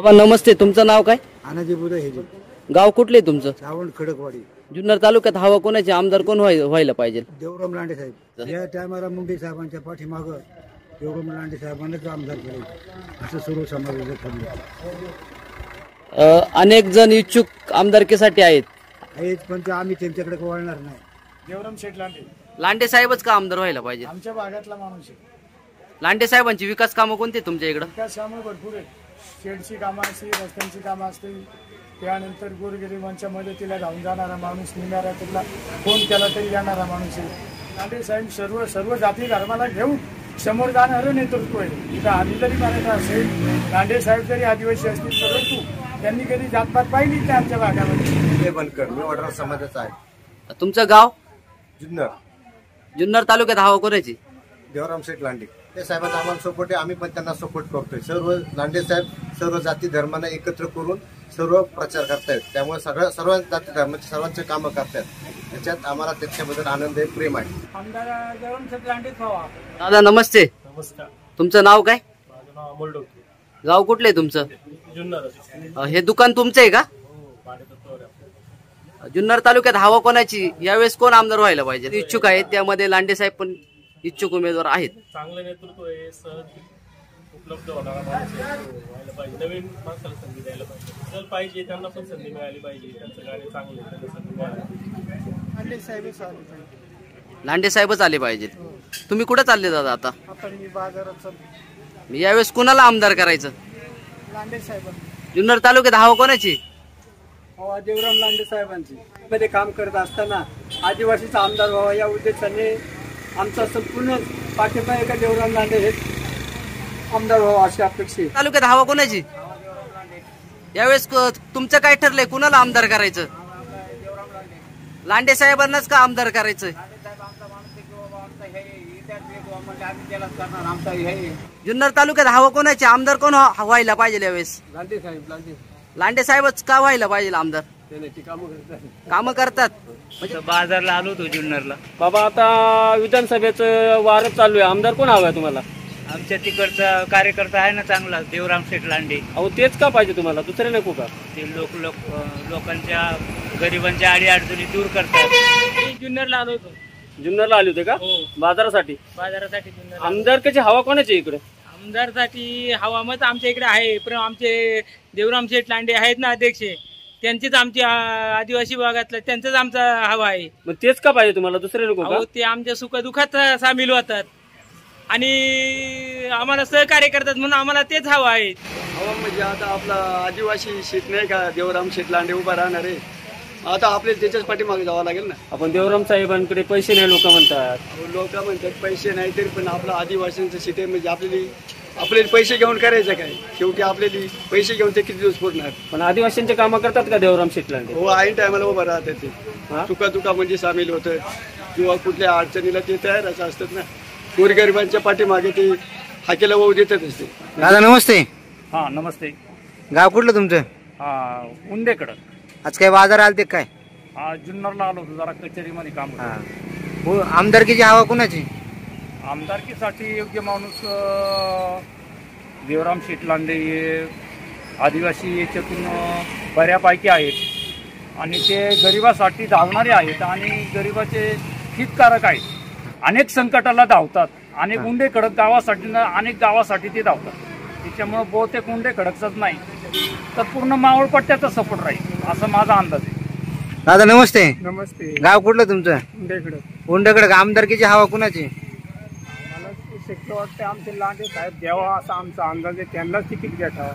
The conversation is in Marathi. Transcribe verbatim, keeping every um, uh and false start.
बाबा नमस्ते, तुमचं नाव काय? आनाजी बुधा हेजे. गाव कुठले तुमचं? सावंत खडकवाडी. जुन्नर तालुक्यात हवा कोणाची, आमदार कोण व्हाय- व्हायला पाहिजे? देवराम लांडे साहेब. या टायमाला मुंडे साहेबांच्या पाठीमागं देवराम लांडे साहेबांनाच आमदार केले असं सर्व समाजाचं ठरलं. अ, अनेक जण इच्छुक आमदारकीसाठी आहेत. हेच पण ते आम्ही त्यांच्याकडे वळणार नाही. देवराम शेठ लांडे लांडे साहेबच का आमदार व्हायला पाहिजे? आमच्या भागातला माणूस आहे. लांडे साहेबांची विकास कामं कोणती तुमच्या इकडं? विकास कामं भरपूर आहेत. शेडची कामं असतील, रस्त्यांची कामं असतील, त्यानंतर गोरगरिबांच्या मदतीला धावून जाणारा माणूस, निम्या तिथला फोन केला तरी जाणारा माणूस आहे. लांडे साहेब सर्व सर्व जाती धर्माला घेऊन समोर जाणारं नेतृत्व आहे. इथं आम्ही जरी मराठा असेल, लांडे साहेब जरी आदिवासी असतील, परंतु त्यांनी कधी जातपात पाहिली नाही आमच्या भागामध्ये. बनकर मी वडराव समाजाचा आहे. तुमचं गाव? जुन्नर. जुन्नर तालुक्यात हवा कोणाची? देवराम शेठ लांडे ते साहेबांचा आम्हाला सपोर्ट आहे, आम्ही पण त्यांना सपोर्ट करतोय. सर्व लांडे साहेब सर्व जाती धर्मांना एकत्र करून सर्व प्रचार करतायत, त्यामुळे सगळ्या सर्व जाती धर्माचे सर्वांचे कामं करतात. त्याच्यात आम्हाला त्याच्याबद्दल आनंद आहे, प्रेम आहे. आमदार देवराम शेठ लांडेच व्हावा. दादा नमस्ते, नमस्कार. तुमचं नाव काय? माझं नाव अमोल डोके. गाव कुठले तुमचं? जुन्नर. अ, हे दुकान तुमचं आहे का? जुन्नर तालुक्यात हवा कोणाची, यावेळेस कोण आमदार व्हायला पाहिजे? इच्छुक आहेत, त्यामध्ये लांडे साहेब पण इच्छुक उमेदवार आहेत. चांगलं नेतृत्व आहे, सहज उपलब्ध होणारा माणूस व्हायला पाहिजे. नवीन माणसाला संधी द्यायला पाहिजे, जर पाहिजे त्यांना पण संधी मिळाली पाहिजे. त्यांचं कार्य चांगलं आहे, त्यांना संधी मिळाली पाहिजे. लांडे साहेबच आले पाहिजे. लांडे साहेबच आले पाहिजेत. तुम्ही कुठे चालले दादा आता? आपण मी बाजारात चाललो. यावेळेस कुणाला आमदार करायचं? लांडे साहेब. जुन्नर तालुक्यात हवा कोणाची? देवराम लांडे साहेबांची मध्ये काम करत असताना आदिवासीचा आमदार व्हावा या उद्देशाने आमचा संपूर्ण पाठिंबा एका देवराम लांडे हे आमदार व्हावा अशी अपेक्षा. तालुक्यात हवा कोणाची यावेळेस? क- तुमचं काय ठरलंय, कुणाला आमदार करायचं? लांडे साहेबांनाच का आमदार करायचं? जुन्नर तालुक्यात हवा कोणाची, आमदार कोण व्हा- व्हायला पाहिजे यावेळेस? लांडे साहेब. लांडे लांडे साहेबच का व्हायला पाहिजे आमदार? कामं करतात. म्हणजे बाजारला आलो होतो जुन्नरला. बाबा आता विधानसभेचं वार चालू आहे, आमदार कोण हवाय तुम्हाला? आमच्या तिकडचा कार्यकर्ता आहे ना चांगला, देवराम शेठ लांडे. अहो तेच का पाहिजे तुम्हाला, दुसरे नको का? ते लोक लोक लोकांच्या गरिबांच्या अडी अडचणी दूर करतात. मी जुन्नरला आलो होतो. जुन्नरला आले होते का? हो. बाजारासाठी. बाजारासाठी जुन्नर. आमदारकीची हवा कोणाची इकडे? आमदारसाठी हवा मत आमच्या इकडे आहे, पण आमचे देवराम शेठ लांडे आहेत ना अध्यक्ष, त्यांचेच आमच्या आदिवासी भागातलं त्यांचंच आमचा हवा आहे. मग तेच का पाहिजे तुम्हाला, दुसरे नको का? अहो, ते आमच्या सुखदुःखात सामील होतात आणि आम्हाला सहकार्य करतात, म्हणून आम्हाला तेच हवं आहे. हवा म्हणजे आता आपला आदिवासी शेत नाही का, देवराम शेठ लांडे उभा राहणार आहे. आता आपल्याला त्याच्याच पाठीमागे जावं लागेल ना. आपण देवराम साहेबांकडे पैसे नाही लोक म्हणतात. लोक म्हणतात पैसे नाही तरी पण आपला आदिवासींचं शेत आहे, म्हणजे आपल्याला आपले पैसे घेऊन करायचं काय? शेवटी आपल्याला पैसे घेऊन ते किती दिवस पुरणार? पण आदिवासींचे कामं करतात का देवराम शेठ लांडे? हो, ऐन टायमाला उभं राहतात ते. चुका चुका म्हणजे सामील होतं किंवा कुठल्या अडचणीला ते तयारच असतात ना. गोरगरिबांच्या पाठीमागे ते हाकेला वाहू देतातच ते. दादा नमस्ते. हा नमस्ते. गाव कुठलं तुमचं? हा उंदेकडं. आज काय बाजार आलते काय? हा जुन्नरला आलो होतो, जरा कचेरीमध्ये काम होतं. हो, आमदारकीची हवा कोणाची? आमदारकीसाठी योग्य माणूस अं, देवराम शेठ लांडे हे आदिवासी याच्यातून अं, बऱ्यापैकी आहेत आणि ते गरिबासाठी धावणारे आहेत आणि गरिबाचे हितकारक आहेत. अनेक संकटाला धावतात, अनेक उंडे खडक गावासाठी ना अनेक गावासाठी ते धावतात. त्याच्यामुळे बहुतेक उंडे खडकचाच नाही तर पूर्ण मावळपट्ट्याचा सपोर्ट राहील असं माझा अंदाज आहे. दादा नमस्ते. नमस्ते. गाव कुठलं तुमचं? उंडेकडं. उंडकडे आमदारकीची हवा कोणाची? मला शक्य वाटतं आमचे लांडे साहेब द्यावा असा आमचा अंदाज आहे, त्यांनाच तिकीट द्यावं.